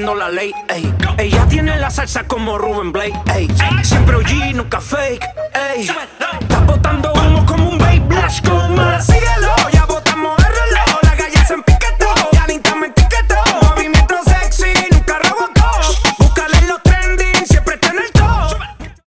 rompiendo la ley, ey. Ella tiene la salsa como Rubén Blake, ey. Siempre OG, nunca fake, ey.